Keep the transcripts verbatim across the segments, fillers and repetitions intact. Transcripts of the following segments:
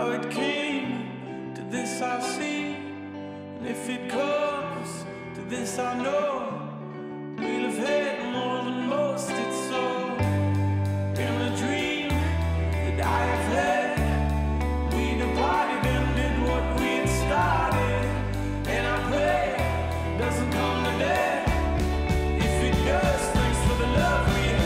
how it came to this I see, and if it comes to this I know we'll have had more than most. It's so in a dream that I have had, we departed and did what we had started, and I pray it doesn't come to that. If it does, thanks for the love we had.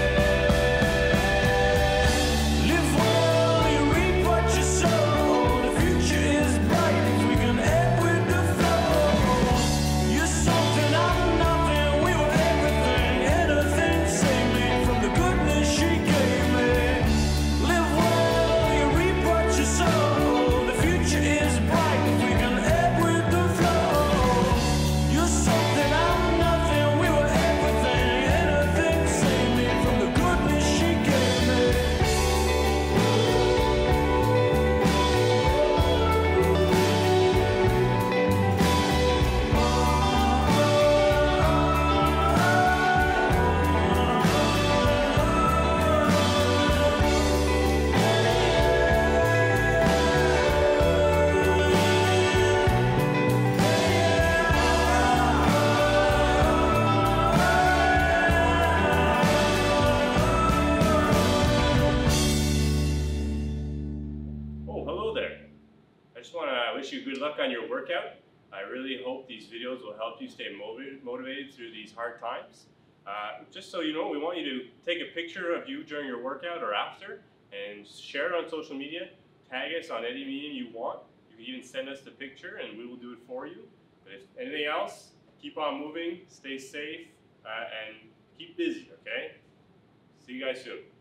I just want to wish you good luck on your workout. I really hope these videos will help you stay motivated, motivated through these hard times. Uh, just so you know, we want you to take a picture of you during your workout or after and share it on social media. Tag us on any medium you want. You can even send us the picture and we will do it for you. But if anything else, keep on moving, stay safe, uh, and keep busy, okay? See you guys soon.